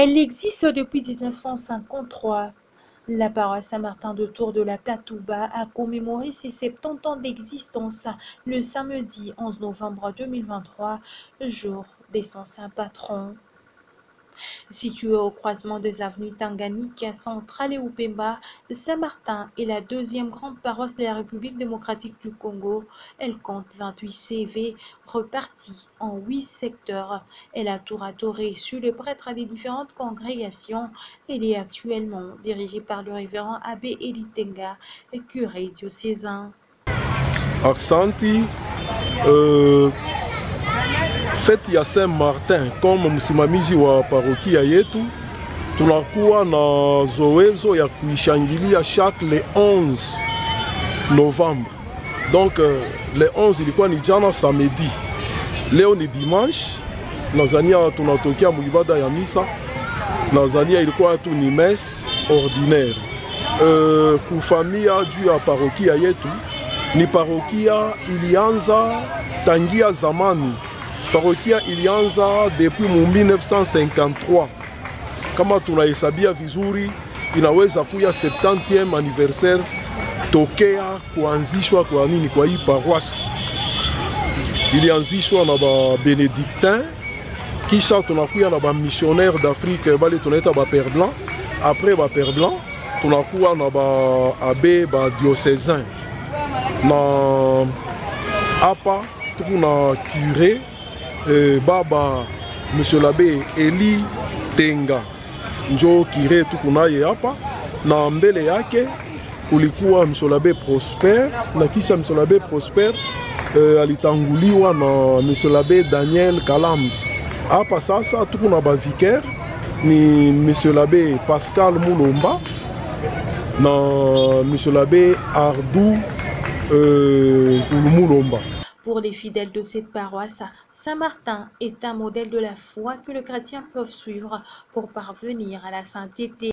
Elle existe depuis 1953. La paroisse Saint-Martin de Tours de la Katouba a commémoré ses 70 ans d'existence le samedi 11 novembre 2023, jour de son saint patron. Située au croisement des avenues Tanganyika, Centrale et Upemba, Saint-Martin est la deuxième grande paroisse de la République démocratique du Congo. Elle compte 28 CV repartis en 8 secteurs. Elle a tour à tour reçu les prêtres des différentes congrégations. Elle est actuellement dirigée par le révérend Abbé Eli Tenga, curé diocésain. Aksanti, feti ya Saint-Martin kama msimamizi wa parokia yetu, tunakuwa na zoezo ya kuishangilia chaque le 11 Novembre. Donc le 11 ilikuwa ni jana samedi, leo ni dimanche. Nazania tunatokea muibada ya misa. Nazania ilikuwa tu ni messe ordinaire. Kufamia juu ya parokia yetu, ni parokia ilianza tangia zamani. Parokia ilianza depuis 1953. Kama tunahesabia vizuri, inaweza kuya 70e anniversaire tokea kuanzishwa kwa nini kwa hii paroisse. Ilianzishwa na ba Benedictin, kisha tunakuya na ba missionnaire d'Afrique bale tunaita ba Père Blanc. Après ba Père Blanc, tunakuwa na ba abbé ba diocésain. Na hapa tukuna curé baba monsieur l'abbé Eli Tenga njo kire tukunaye hapa, na mbele yake kulikuwa monsieur l'abbé Prosper, na kisha monsieur l'abbé Prosper alitanguliwa na monsieur l'abbé Daniel Kalambi. Hapa sasa tukuna ba vicaire ni monsieur l'abbé Pascal Mulomba na monsieur l'abbé Ardou Mulomba. Pour les fidèles de cette paroisse, Saint-Martin est un modèle de la foi que les chrétiens peuvent suivre pour parvenir à la sainteté.